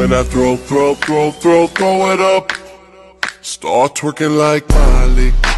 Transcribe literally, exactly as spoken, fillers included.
when I throw, throw, throw, throw, throw it up. Start twerking like Miley.